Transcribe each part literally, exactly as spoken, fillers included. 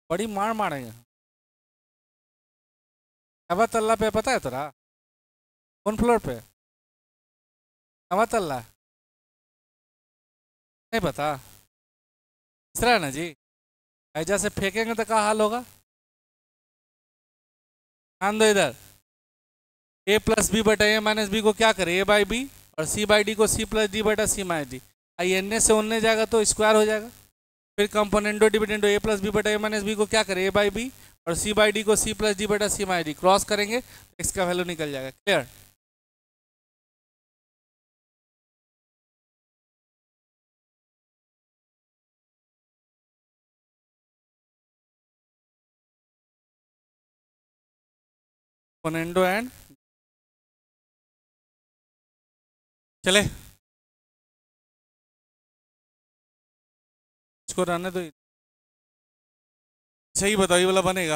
बड़ी मार मारेंगे। नवा तल्ला पे पता है तेरा? कौन फ्लोर पे? नवा तल्ला नहीं पता? तीसरा है ना जी। ऐजा से फेंकेंगे तो क्या हाल होगा? ध्यान दो इधर। ए प्लस बी बटा ए माइनस बी को क्या करे? A by B. और सी बाई डी को सी प्लस डी बटा सी माइनस डी। आई एन से उनने जाएगा तो स्क्वायर हो जाएगा। फिर componendo dividendo A plus B बटा ए माइनस बी को क्या करे? A by B. और सी बाई डी को सी प्लस डी बटा सी माइनस डी। क्रॉस करेंगे तो एक्स का वैल्यू निकल जाएगा। क्लियर? कंपोनेंटो एंड चले इसको रहने दो। सही बताओ, ये वाला बनेगा?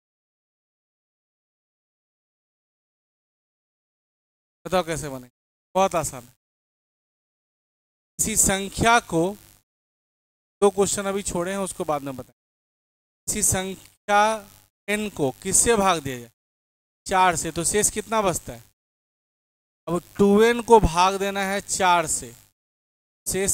बताओ कैसे बनेगा। बहुत आसान है। किसी संख्या को, दो क्वेश्चन अभी छोड़े हैं उसको बाद में बताएं। किसी संख्या n को किससे भाग दिया जाए? चार से। तो शेष कितना बचता है? अब टू एन को भाग देना है चार से, शेष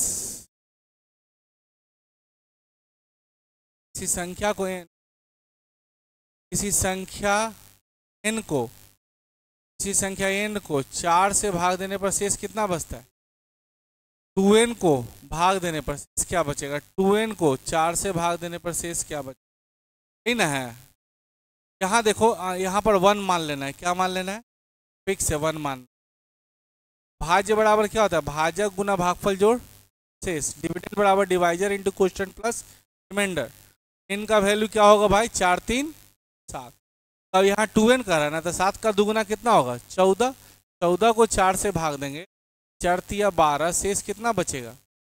किसी संख्या को n, किसी संख्या n को किसी संख्या n को चार से भाग देने पर शेष कितना बचता है? टू एन को भाग देने पर शेष क्या बचेगा? टू एन को चार से भाग देने पर शेष क्या बचेगा? ना है यहाँ देखो, यहाँ पर वन मान लेना है। क्या मान लेना है? फिक्स है, वन मान। भाज्य बराबर क्या होता है? भाजक गुना भागफल जोड़ शेष। डिविडेंड बराबर divisor into quotient plus remainder. इनका वैल्यू क्या होगा भाई? चार तीन सात। अब यहाँ टू एन का रहना था, सात का दुगुना कितना होगा? चौदह। चौदह को चार से भाग देंगे, चार तिया बारह, शेष कितना बचेगा?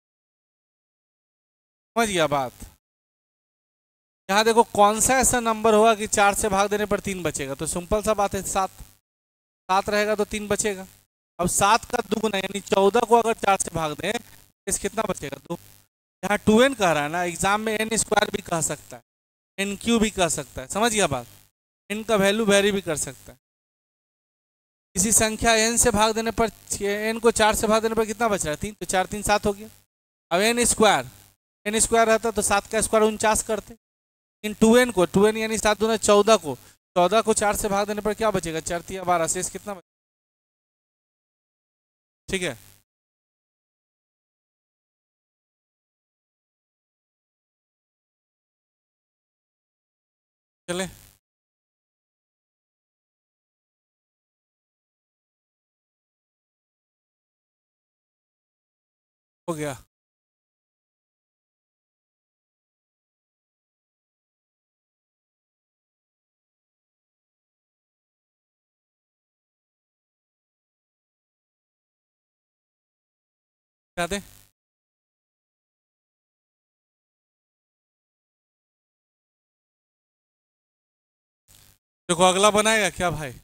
समझ गया बात? यहाँ देखो कौन सा ऐसा नंबर होगा कि चार से भाग देने पर तीन बचेगा? तो सिंपल सा बात है, सात। सात रहेगा तो तीन बचेगा। अब सात का दुगुना यानी चौदह को अगर चार से भाग दें, शेष कितना बचेगा? दो। यहाँ टू एन कह रहा है ना, एग्जाम में एन स्क्वायर भी कह सकता है, एन क्यू भी कह सकता है। समझ गया बात? एन का वैल्यू वेरी भी कर सकता है। किसी संख्या एन से भाग देने पर, एन को चार से भाग देने पर कितना बच रहा है? तीन। तो चार तीन सात हो गया। अब एन स्क्वायर, एन स्क्वायर रहता तो सात का स्क्वायर उनचास करते। इन टू एन को, टू एन यानी सात दूना चौदह को, चौदह को चार से भाग देने पर क्या बचेगा? चार तिया बारह, शेष कितना बचेगा? ठीक है। चले हो गया। क्या दे? देखो अगला बनाएगा क्या भाई?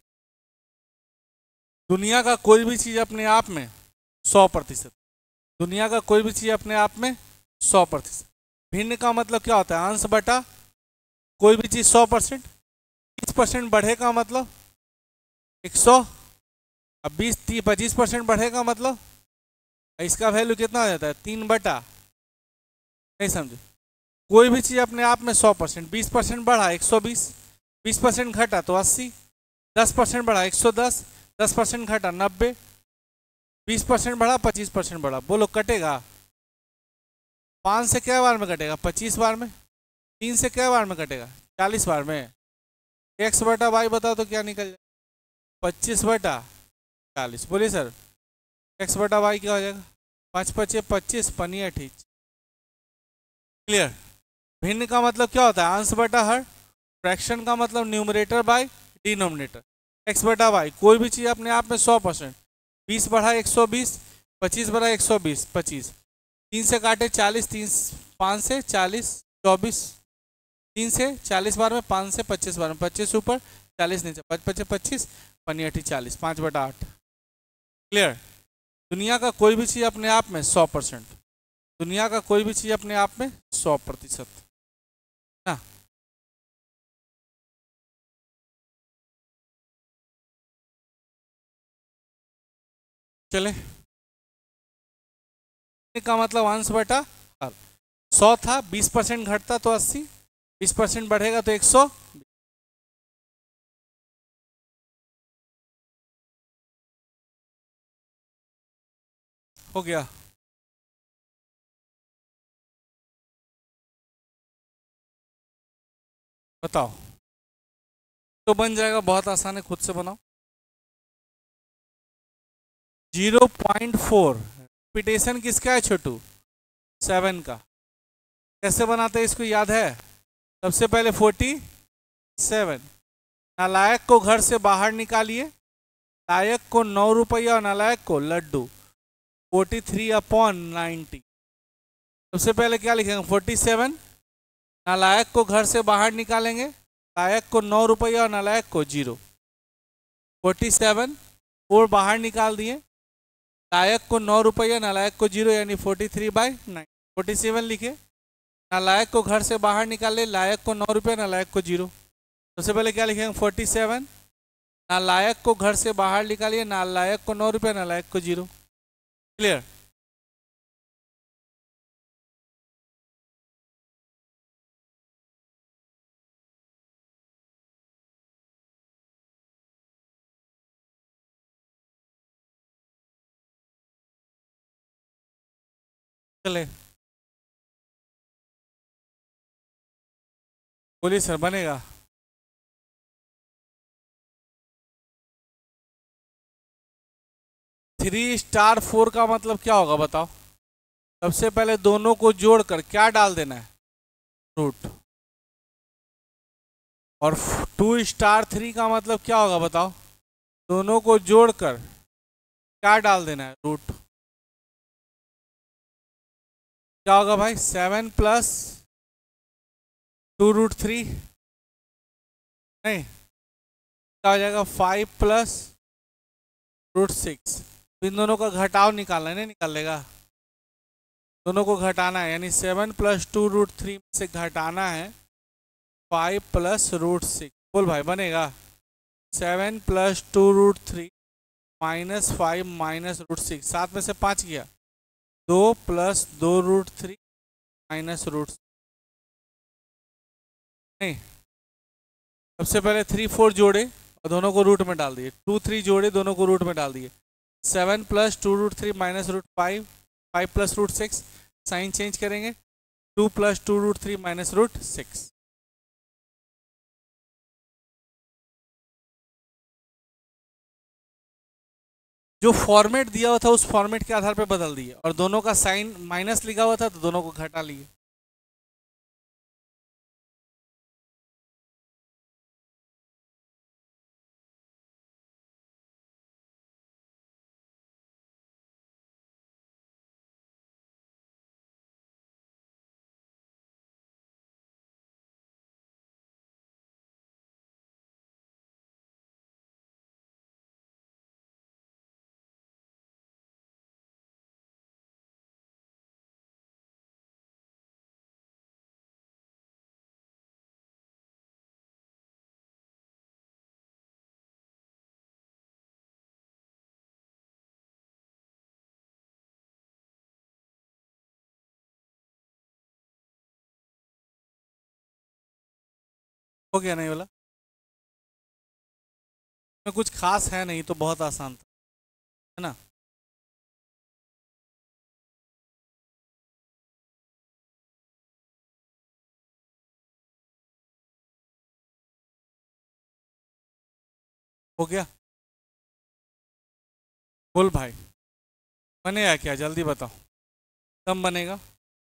दुनिया का कोई भी चीज अपने आप में सौ प्रतिशत, दुनिया का कोई भी चीज अपने आप में सौ प्रतिशत। भिन्न का मतलब क्या होता है? अंश बटा कोई भी चीज सौ परसेंट। बीस परसेंट बढ़ेगा मतलब एक सौ। अब बीस तीस पच्चीस परसेंट बढ़ेगा मतलब इसका वैल्यू कितना हो जाता है? तीन बटा, नहीं समझे? कोई भी चीज अपने आप में सौ परसेंट। बीस परसेंट बढ़ा एक सौ बीस, बीस परसेंट घटा तो अस्सी, दस परसेंट बढ़ा एक सौ दस, दस परसेंट घटा नब्बे, बीस परसेंट बढ़ा पच्चीस परसेंट बढ़ा। बोलो कटेगा? पाँच से क्या बार में कटेगा? पच्चीस बार में। तीन से क्या बार में कटेगा? चालीस बार में। एक्स बटा वाई बताओ तो क्या निकल जाएगा? पच्चीस बटा चालीस। बोलिए सर, एक्स बटा वाई क्या हो जाएगा? पाँच पच्चीस पच्चीस, पनी अठी। क्लियर? भिन्न का मतलब क्या होता है? अंश बटा हर। फ्रैक्शन का मतलब न्यूमरेटर बाय डिनोमिनेटर। एक्स बटा वाई, कोई भी चीज अपने आप में सौ परसेंट। बीस बढ़ा एक सौ बीस, पच्चीस बढ़ा एक सौ बीस, पच्चीस। तीन से काटे चालीस, तीन पाँच से चालीस चौबीस, तीन से चालीस बार में, पाँच से पच्चीस बार में, पच्चीस ऊपर चालीस नीचे, पच पच्चीस पच्चीस, पनी अठी चालीस, पाँच बटा आठ। क्लियर? दुनिया का कोई भी चीज अपने आप में सौ परसेंट, दुनिया का कोई भी चीज अपने आप में सौ प्रतिशत ना। चले, का मतलब अंश बटा हर। सौ था, बीस परसेंट घटता तो अस्सी, बीस परसेंट बढ़ेगा तो एक सौ। हो गया। बताओ, तो बन जाएगा, बहुत आसान है, खुद से बनाओ। जीरो पॉइंट फोर रिपीटेशन किसका है छोटू? सेवन का। कैसे बनाते हैं इसको याद है? सबसे पहले फोर्टी सेवन, नालायक को घर से बाहर निकालिए, लायक को नौ रुपया और नालायक को लड्डू। Forty three upon ninety. सबसे पहले क्या लिखेंगे? फोर्टी सेवन, नालायक को घर से बाहर निकालेंगे, लायक को नौ रुपया और नालायक को जीरो। फोर्टी सेवन और बाहर निकाल दिए, लायक को नौ रुपया नालायक को जीरो, यानी forty three by nine. Forty seven लिखे, नालायक को घर से बाहर निकाले, लायक को नौ रुपया नालायक को जीरो। सबसे पहले क्या लिखेंगे? फोर्टी सेवन, नालायक को घर से बाहर निकालिए, नालायक को नौ रुपया नालायक को जीरो। क्लियर? चले, बोलिए सर, बनेगा? थ्री स्टार फोर का मतलब क्या होगा बताओ? सबसे पहले दोनों को जोड़कर क्या डाल देना है? रूट। और टू स्टार थ्री का मतलब क्या होगा बताओ? दोनों को जोड़कर क्या डाल देना है? रूट। क्या होगा भाई? Seven plus two root three, नहीं क्या हो जाएगा? Five plus root six. इन दोनों का घटाव निकालना है, नहीं निकाल लेगा? दोनों को घटाना है, यानी seven plus two root three से घटाना है फाइव प्लस रूट सिक्स। बोल भाई, बनेगा? Seven plus two root three minus five minus root six, सात में से पाँच गया, दो प्लस दो रूट थ्री माइनस रूट, नहीं सबसे पहले थ्री फोर जोड़े और दोनों को रूट में डाल दिए, टू थ्री जोड़े दोनों को रूट में डाल दिए, seven plus two root three minus root five, five plus root six, sign change करेंगे, two plus two root three minus root six. जो फॉर्मेट दिया हुआ था उस फॉर्मेट के आधार पर बदल दिए, और दोनों का साइन माइनस लिखा हुआ था तो दोनों को घटा लिए। हो गया नहीं बोला? में कुछ खास है नहीं, तो बहुत आसान था, है ना? हो गया? बोल भाई, बनेगा क्या? जल्दी बताओ, कब बनेगा?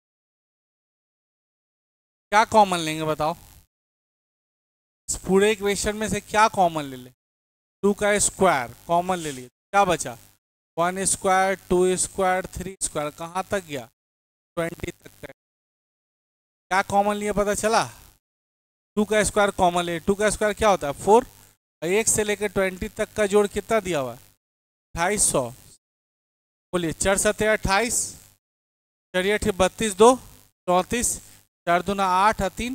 क्या कॉमन लेंगे बताओ? इस पूरे इक्वेशन में से क्या कॉमन ले ले? टू का स्क्वायर कॉमन ले लिए, क्या बचा? One square, two square, three square, कहाँ तक गया? ट्वेंटी तक का। क्या कॉमन लिए पता चला? टू का स्क्वायर कॉमन ले, टू का स्क्वायर क्या होता है? फोर। एक से लेकर ट्वेंटी तक का जोड़ कितना दिया हुआ है? अट्ठाईस सौ। बोलिए, चार सत्तर अट्ठाईस, चलिए ठीक, बत्तीस दो चौंतीस, चार दूना आठ, तीन।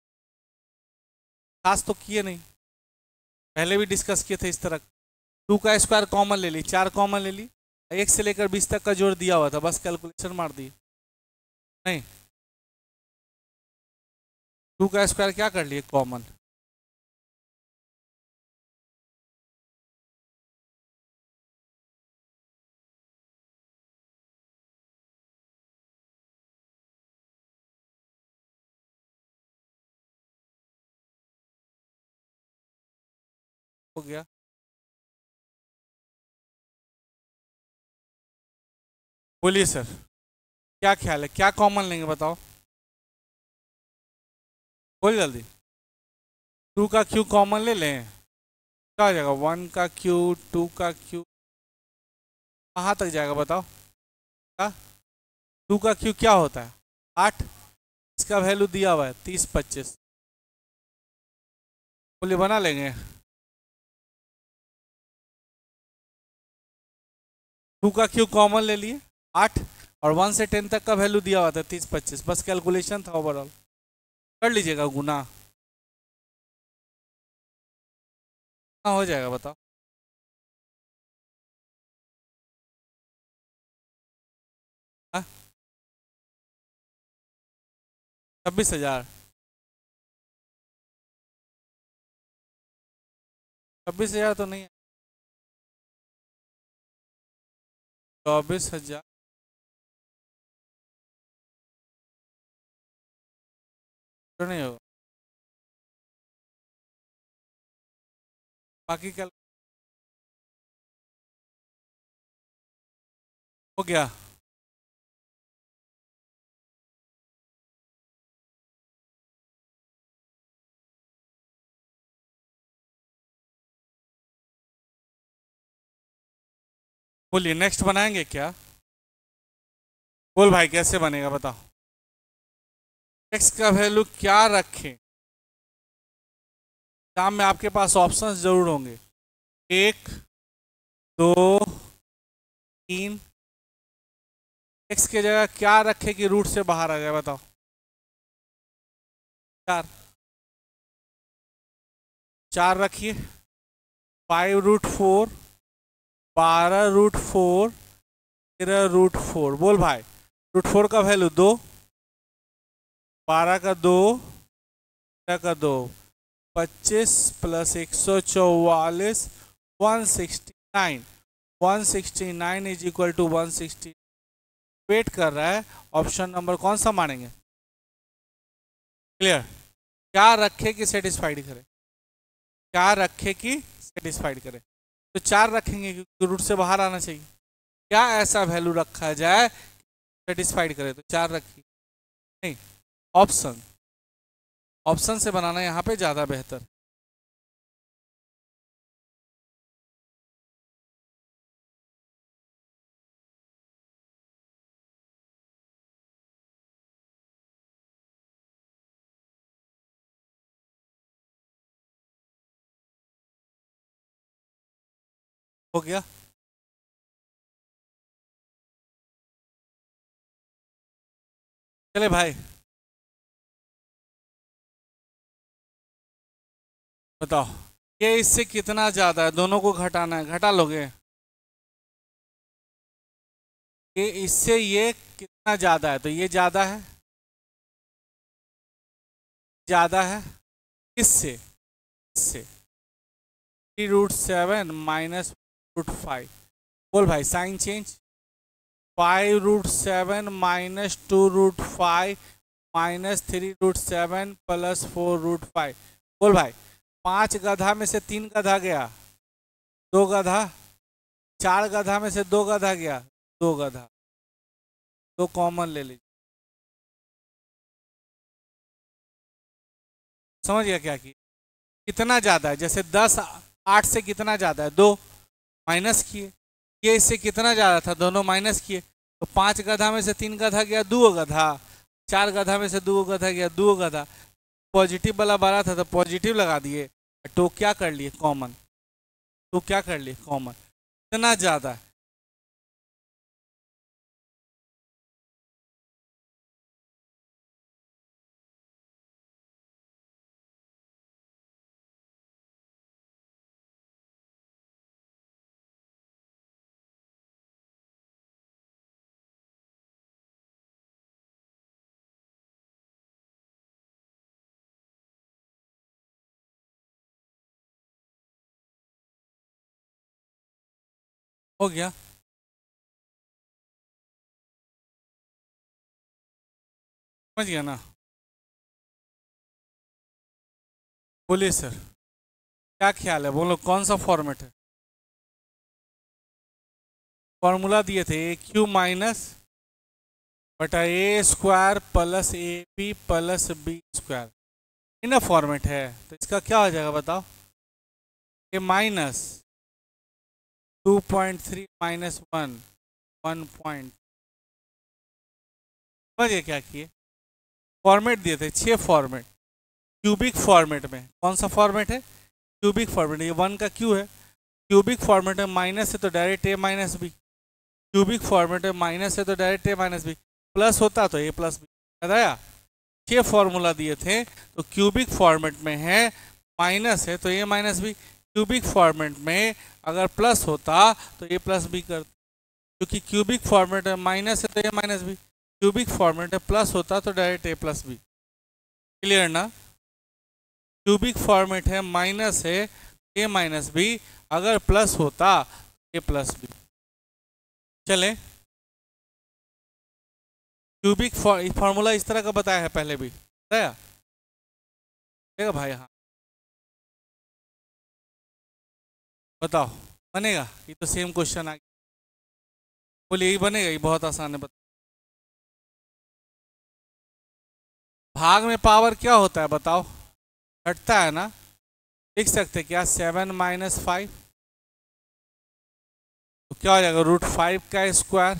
खास तो किए नहीं, पहले भी डिस्कस किए थे इस तरह। टू का स्क्वायर कॉमन ले ली, चार कॉमन ले ली, एक से लेकर बीस तक का जोड़ दिया हुआ था, बस कैलकुलेशन मार दी। नहीं, टू का स्क्वायर क्या कर लिए कॉमन, हो गया। बोलिए सर, क्या ख्याल है, क्या कॉमन लेंगे बताओ, बोल जल्दी। टू का क्यू कॉमन ले लें, क्या हो जाएगा, वन का क्यू, टू का क्यू, कहाँ तक जाएगा बताओ। क्या, टू का क्यू क्या होता है, आठ, इसका वैल्यू दिया हुआ है तीस पच्चीस, बोलिए बना लेंगे। टू का क्यू कॉमन ले लिए, आठ, और वन से टेन तक का वैल्यू दिया हुआ था तीस पच्चीस, बस कैलकुलेशन था ओवरऑल, कर लीजिएगा गुना, हाँ हो जाएगा बताओ। हाँ, छब्बीस हजार, छब्बीस हजार तो नहीं है, चौबीस हजार, तो नहीं होगा, बाकी कैल हो गया। बोलिए नेक्स्ट बनाएंगे क्या, बोल भाई कैसे बनेगा बताओ। एक्स का वैल्यू क्या रखें, एग्जाम में आपके पास ऑप्शंस जरूर होंगे, एक, दो, तीन, एक्स की जगह क्या रखे कि रूट से बाहर आ जाए बताओ, चार, चार रखिए, फाइव रूट फोर, बारह रूट फोर, तेरह रूट फोर, बोल भाई, रूट फोर का वैल्यू दो, बारह का दो, तेरह का दो, पच्चीस प्लस एक सौ चौवालीस, one sixty nine, one sixty nine is equal to one sixty, wait कर रहा है, ऑप्शन नंबर कौन सा मानेंगे, क्लियर, क्या रखे कि सेटिस्फाइड करे, क्या रखे कि सेटिस्फाइड करे, तो चार रखेंगे क्योंकि रूट से बाहर आना चाहिए, क्या ऐसा वैल्यू रखा जाए सेटिस्फाइड करे, तो चार रखिए, नहीं, ऑप्शन, ऑप्शन से बनाना यहाँ पे ज़्यादा बेहतर, हो गया। चले भाई बताओ, ये इससे कितना ज़्यादा है, दोनों को घटाना है, घटा लोगे, ये इससे ये कितना ज़्यादा है, तो ये ज़्यादा है, ज़्यादा है, किससे, इससे, three root seven minus root five, बोल भाई sign change, five root seven minus two root five minus three root seven plus four root five, बोल भाई, पांच गधा में से तीन गधा गया, दो गधा, चार गधा में से दो गधा गया, दो गधा, दो कॉमन ले लीजिए, समझ गया क्या की, कितना ज़्यादा है, जैसे दस आठ से कितना ज़्यादा है, दो, माइनस किए, ये इससे कितना ज़्यादा था, दोनों माइनस किए, तो पांच गधा में से तीन गधा गया, दो गधा, चार गधा में से दो गधा गया, दो गधा, पॉजिटिव वाला बड़ा था तो पॉजिटिव लगा दिए, तो क्या कर लिए कॉमन, तो क्या कर लिए कॉमन, इतना ज़्यादा है, हो गया। समझ गया ना? बोलिए सर, क्या ख्याल है, बोलो कौन सा फॉर्मेट है? फॉर्मूला दिए थे ए क्यू माइनस बटा A square plus A B plus B square, in format है। तो इसका क्या हो जाएगा बताओ? A minus two point three minus one one point. समझिए क्या किए? फॉर्मेट दिए थे छः फॉर्मेट, क्यूबिक फॉर्मेट में। कौन सा फॉर्मेट है? Cubic format. ये वन का क्यू है, क्यूबिक फॉर्मेट में माइनस है तो direct A minus B, cubic format में माइनस है तो direct A minus B, plus होता तो ए प्लस बी। याद आया? छः फॉर्मूला दिए थे, तो क्यूबिक फॉर्मेट में है माइनस है तो A minus B, cubic format में अगर प्लस होता तो ए प्लस बी कर, क्योंकि क्यूबिक फॉर्मेट में माइनस है तो A minus B, cubic format में प्लस होता तो direct A plus B. Clear ना? क्यूबिक फॉर्मेट है माइनस है ए माइनस बी, अगर प्लस होता ए प्लस बी। चले, क्यूबिक फॉर्मूला इस तरह का बताया है पहले भी, बताया देखा भाई? हाँ बताओ, बनेगा? ये तो सेम क्वेश्चन आ गया। बोलिए यही बनेगा? ये बहुत आसान है। बता, भाग में पावर क्या होता है बताओ? घटता है ना? लिख सकते क्या? सेवन माइनस फाइव, तो क्या हो जाएगा? रूट फाइव का स्क्वायर,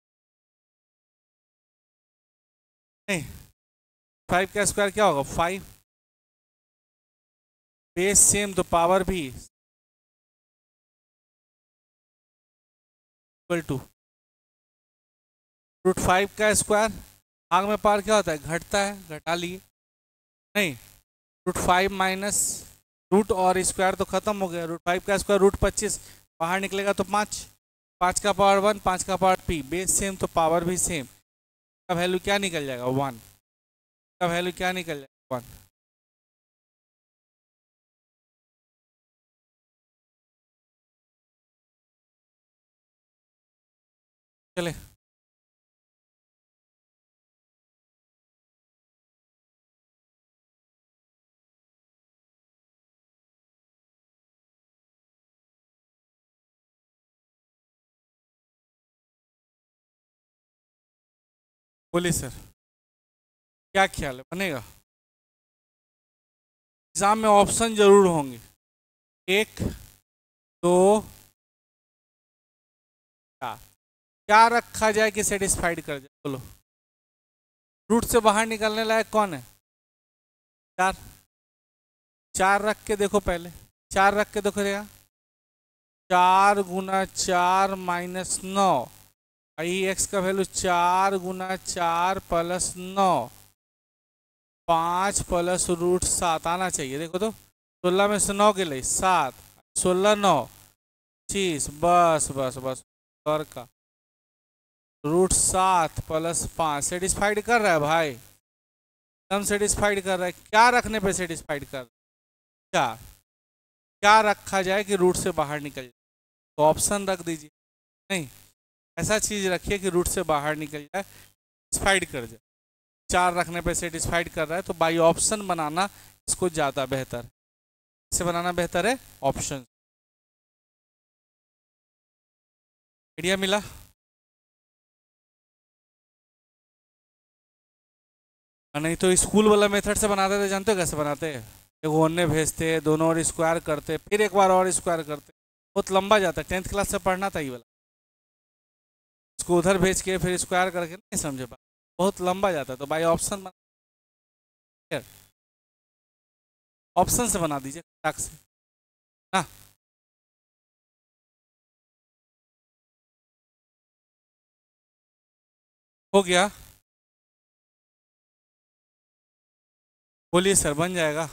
नहीं फाइव का स्क्वायर क्या होगा? फाइव, बेस सेम तो पावर भी इक्वल टू रूट फाइव का स्क्वायर। भाग में पावर क्या होता है? घटता है, घटा लिए। नहीं, रूट फाइव माइनस रूट और स्क्वायर तो खत्म हो गया, रूट फाइव का स्क्वायर रूट पच्चीस, बाहर निकलेगा तो पाँच, पाँच का पावर वन, पाँच का पावर पी, बेस सेम तो पावर भी सेम, का वैल्यू क्या निकल जाएगा? वन। का वैल्यू क्या निकल जाएगा? वन। चले, बोलिए सर क्या ख्याल है, बनेगा? एग्जाम में ऑप्शन जरूर होंगे, एक दो चार, क्या रखा जाए कि सेटिस्फाइड कर जाए? बोलो, रूट से बाहर निकलने लायक कौन है? चार। चार रख के देखो, पहले चार रख के देखो यहाँ, चार गुना चार माइनस नौ, आई एक्स का वैल्यू चार गुना चार प्लस नौ, पाँच प्लस रूट सात आना चाहिए। देखो तो सोलह में से नौ के लिए सात, सोलह नौ पच्चीस, बस बस बस और का रूट सात प्लस पाँच सेटिस्फाइड कर रहा है भाई, एकदम सेटिस्फाइड कर रहा है। क्या रखने पे सेटिस्फाइड कर रहा है? क्या क्या रखा जाए कि रूट से बाहर निकल जाए? तो ऑप्शन रख दीजिए। नहीं, ऐसा चीज रखिए कि रूट से बाहर निकल जाए, सेटिस्फाइड कर जाए। चार रखने पे सेटिस्फाइड कर रहा है तो बाई ऑप्शन बनाना इसको ज़्यादा बेहतर है। इसे बनाना बेहतर है ऑप्शन। आइडिया मिला? नहीं तो स्कूल वाला मेथड से बनाते थे, जानते हो कैसे बनाते हैं? एक ओने भेजते, दोनों और स्क्वायर करते, फिर एक बार और स्क्वायर करते, बहुत लंबा जाता है। टेंथ क्लास से पढ़ना था ये वाला, इसको उधर भेज के फिर स्क्वायर करके नहीं समझे पा, बहुत लंबा जाता है। तो बाई ऑप्शन बना, ऑप्शन से बना दीजिए टाक से ना। हो गया? बोलिए सर, बन जाएगा?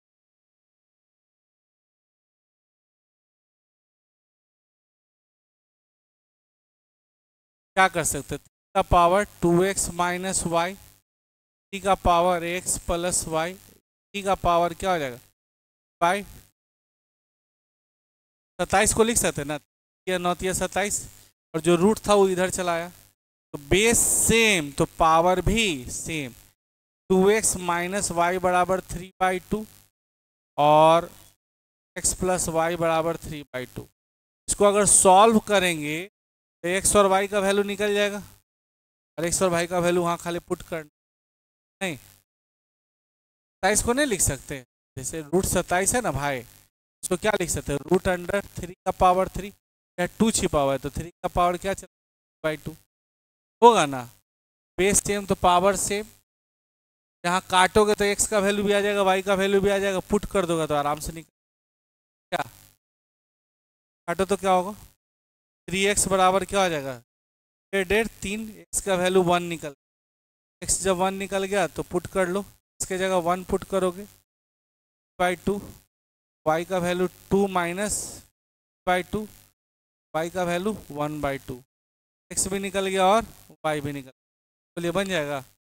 क्या कर सकते? का power two X minus Y, T का power X plus Y, T का पावर क्या हो जाएगा? बाई सत्ताईस को लिख सकते ना, या नौतिया सत्ताईस, और जो रूट था वो इधर चला आया, तो बेस सेम तो पावर भी same. Two X minus Y बराबर थ्री बाई टू और एक्स प्लस वाई बराबर थ्री बाई टू। इसको अगर सॉल्व करेंगे तो एक्स और वाई का वैल्यू निकल जाएगा, और एक्स और वाई का वैल्यू वहाँ खाली पुट कर, नहीं सत्ताईस को नहीं लिख सकते, जैसे रूट सत्ताईस है ना भाई, इसको क्या लिख सकते हैं, रूट अंडर थ्री का पावर थ्री, या टू छिपा हुआ है तो थ्री का पावर क्या चला बाई टू होगा ना। बेस सेम तो पावर सेम, यहाँ काटोगे तो एक्स का वैल्यू भी आ जाएगा, वाई का वैल्यू भी आ जाएगा, पुट कर दोगे तो आराम से निकल, क्या काटो तो क्या होगा, थ्री एक्स बराबर क्या हो जाएगा, डेढ़ तीन, एक्स का वैल्यू वन निकल, एक्स जब वन निकल गया तो पुट कर लो, इसके जगह वन पुट करोगे बाई टू, वाई का value two minus by two, Y का value one by two, X भी निकल गया और वाई भी निकल, बोलिए बन जाएगा।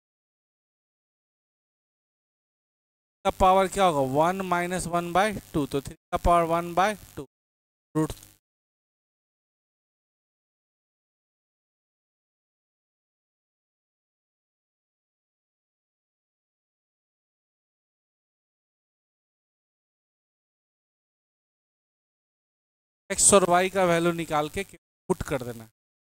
का पावर क्या होगा, one minus one by two, तो थ्री का power one by two root, X और वाई का वैल्यू निकाल के पुट कर देना।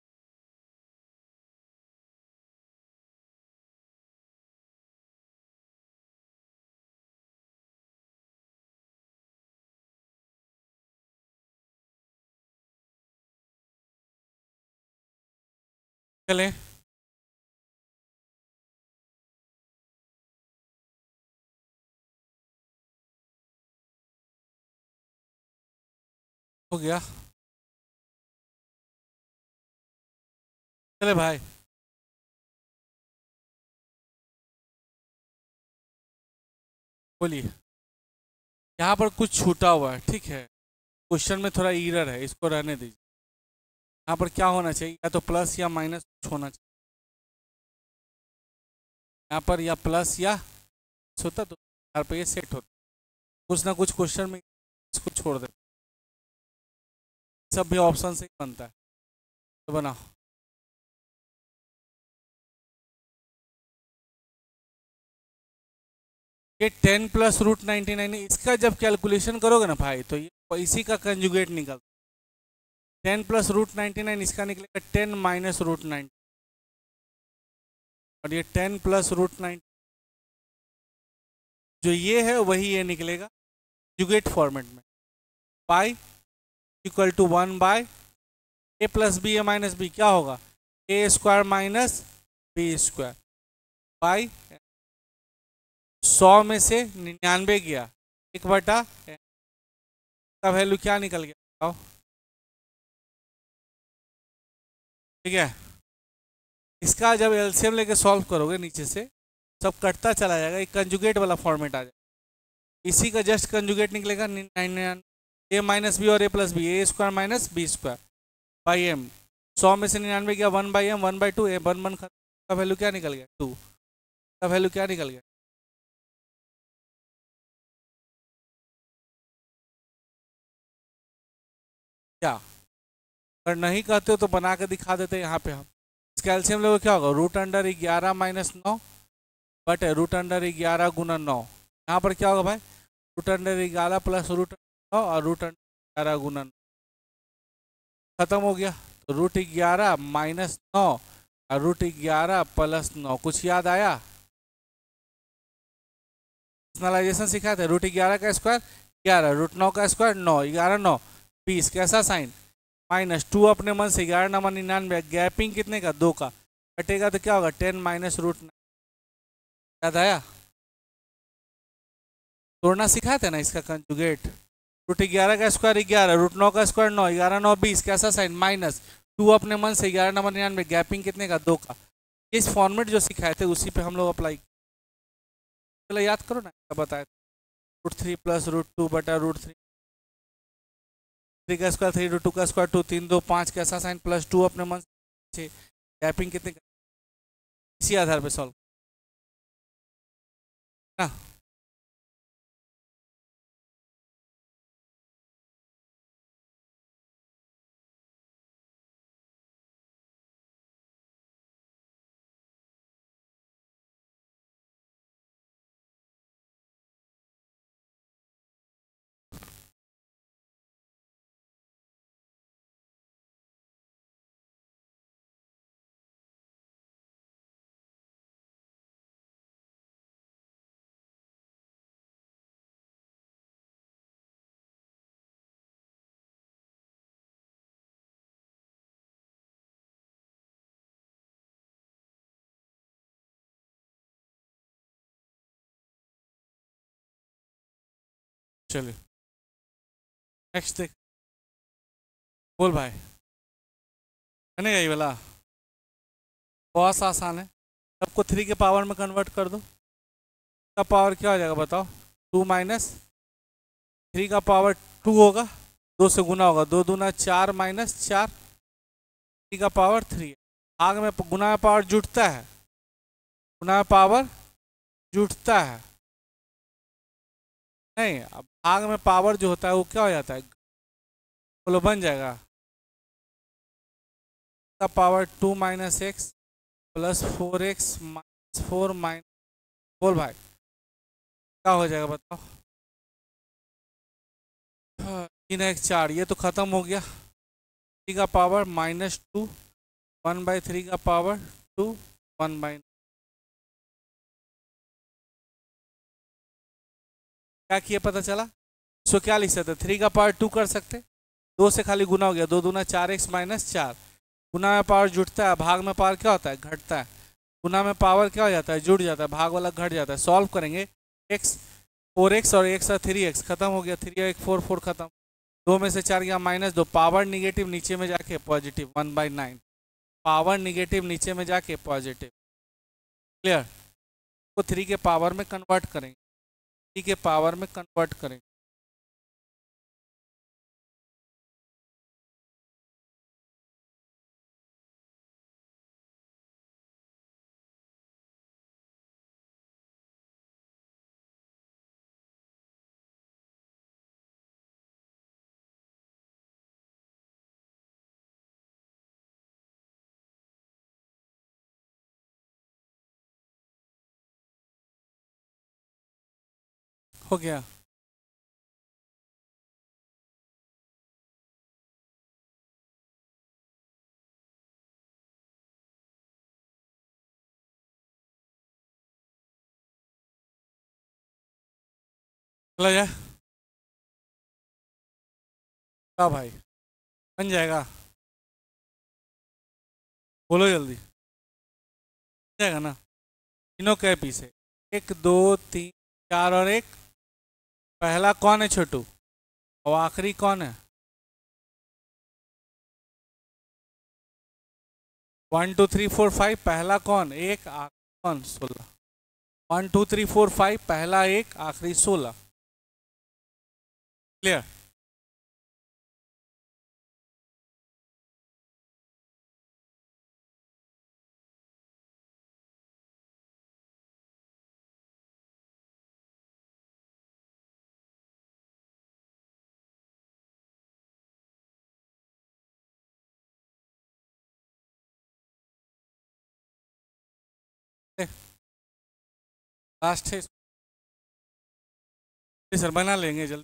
चले हो गया, चले भाई बोलिए, यहाँ पर कुछ छूटा हुआ है, ठीक है, क्वेश्चन में थोड़ा एरर है, इसको रहने दीजिए। यहाँ पर क्या होना चाहिए, या तो प्लस या माइनस कुछ होना चाहिए, यहाँ पर या प्लस या होता तो यहाँ पर ये सेट होता, कुछ ना कुछ क्वेश्चन में इसको छोड़ दे, सब भी ऑप्शन से ही बनता है, तो बनाओ। ये ten plus root ninety nine, इसका जब कैलकुलेशन करोगे ना भाई तो ये इसी का कंजुगेट निकल, ten plus root ninety nine इसका निकलेगा टेन माइनस रूट नाइन, और ये टेन प्लस रूट नाइन जो ये है वही ये निकलेगा कंजुगेट फॉर्मेट में, pi equal to one by A plus B A minus B, क्या होगा A square minus B square, by सौ में से निन्यानवे गया, एक बटा का वैल्यू क्या निकल गया, ठीक है। इसका जब एलसीएम लेके सॉल्व करोगे नीचे से सब कटता चला जाएगा, एक कंजुगेट वाला फॉर्मेट आ जाएगा, इसी का जस्ट कंजुगेट निकलेगा नाइन ए माइनस बी और A plus B, A square minus B square by M, सौ में से निन्यानवे गया one by M, one by two, A one one का वैल्यू क्या निकल गया, टू का वैल्यू क्या निकल गया, क्या, अगर नहीं कहते हो तो बना के दिखा देते हैं यहाँ पे हम। कैल्शियम लेवल क्या होगा, रूट अंडर ग्यारह माइनस नौ बट रूट अंडर ग्यारह गुना नौ, यहाँ पर क्या होगा भाई, रूट अंडर ग्यारह प्लस रूट नौ और रूट अंडर ग्यारह गुना नौ, खत्म हो गया, तो रूट ग्यारह माइनस नौ और रूट ग्यारह प्लस नौ, कुछ याद आया, पर्सनलाइजेशन सिखाए थे, रूट ग्यारह का स्क्वायर ग्यारह, रूट नौ का स्क्वायर नौ, ग्यारह नौ बीस, कैसा साइन माइनस टू, अपने मन से ग्यारह नंबर निन्यानवे, गैपिंग कितने का, दो का, कटेगा तो क्या होगा टेन माइनस रूट, याद आया, तोड़ना सिखाए थे ना इसका कंजुगेट, रूट ग्यारह का स्क्वायर ग्यारह, रूट नौ का स्क्वायर नौ, ग्यारह नौ बीस, कैसा साइन माइनस टू, अपने मन से ग्यारह नंबर निन्यानवे, गैपिंग कितने का, दो का, इस फॉर्मेट जो सिखाए थे उसी पे हम लोग अप्लाई, चलो याद करो ना, बताया root three plus root two बटा रूट थ्री, थ्री का स्क्वायर थ्री, रूट टू का स्क्वायर टू, तीन दो पाँच, कैसा साइन प्लस टू, अपने मन से गैपिंग कितने, इसी आधार पे सॉल्व ना। चलिए नेक्स्ट देख, बोल भाई, बनेगा ये वाला? बहुत सा आसान है, सबको थ्री के पावर में कन्वर्ट कर दो। का पावर क्या हो जाएगा बताओ? टू माइनस थ्री का पावर टू होगा, दो से गुना होगा, दो दूना चार माइनस चार, थ्री का पावर थ्री। भाग में गुना में पावर जुटता है, गुना में पावर जुटता है नहीं, अब भाग में पावर जो होता है वो क्या हो जाता है? बोलो बन जाएगा का power two minus X plus four X minus four minus, बोल भाई क्या हो जाएगा बताओ? तीन एक चार, ये तो खत्म हो गया। थ्री का power minus two, one by three का पावर टू, वन बाई, क्या किए पता चला? इसको क्या लिख सकते? थ्री का पावर टू कर सकते, दो से खाली गुना हो गया, दो दूना चार एक्स माइनस चार। गुना में पावर जुटता है, भाग में पावर क्या होता है? घटता है। गुना में पावर क्या हो जाता है? जुड़ जाता है, भाग वाला घट जाता है। सॉल्व करेंगे, एक्स फोर एक्स और एक्स और थ्री एक्स खत्म हो गया, थ्री एक फोर फोर खत्म, दो में से चार गया माइनस दो, पावर निगेटिव नीचे में जाके positive, one by nine, power negative नीचे में जाके पॉजिटिव। क्लियर? को थ्री के पावर में कन्वर्ट करेंगे, थ्री के पावर में कन्वर्ट करेंगे। हो गया? चला जाए क्या भाई? बन जाएगा? बोलो जल्दी, बन जाएगा ना? तीनों के पीस है, एक दो तीन चार और एक, पहला कौन है छोटू और आखिरी कौन है? One two three four five, पहला कौन? एक, आखिरी कौन? सोलह। One two three four five, पहला एक, आखिरी सोलह। क्लियर? लास्ट है सर, बना लेंगे जल्दी,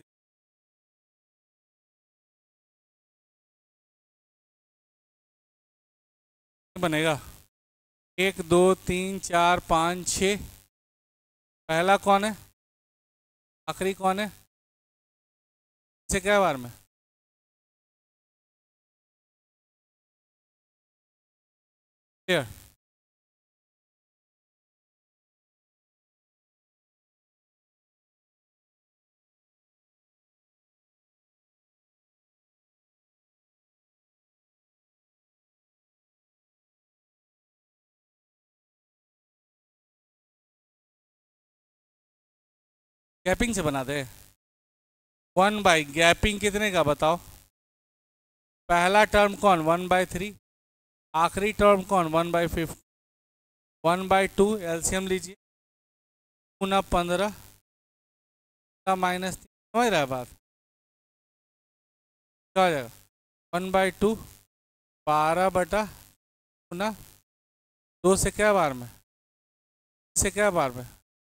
बनेगा। एक दो तीन चार पाँच छ, पहला कौन है? आखिरी कौन है? इसे क्या बार में? क्लियर? गैपिंग से बना दे। वन बाई गैपिंग कितने का बताओ? पहला टर्म कौन? वन बाई थ्री, आखिरी टर्म कौन? One by fifth, one by two, LCM लीजिए, पुनः पंद्रह का माइनस तीन, समझ रहा है बात? क्या हो जाएगा? वन बाई टू, बारह बटा पुनः दो से क्या बार में, से क्या बार में,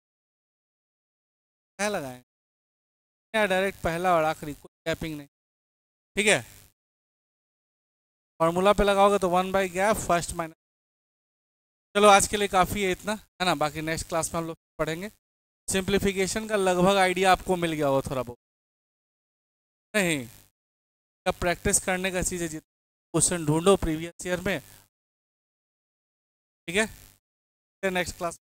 क्या लगाएंगे या डायरेक्ट पहला और आखिरी, कोई गैपिंग नहीं। ठीक है, फॉर्मूला पे लगाओगे तो one by gap first minus. चलो आज के लिए काफ़ी है इतना, है ना? बाकी नेक्स्ट क्लास में हम लोग पढ़ेंगे। सिंप्लीफिकेशन का लगभग आइडिया आपको मिल गया हो थोड़ा बहुत, नहीं? क्या प्रैक्टिस करने का चीज़ है, जितना क्वेश्चन ढूंढो प्रीवियस ईयर में। ठीक है, नेक्स्ट क्लास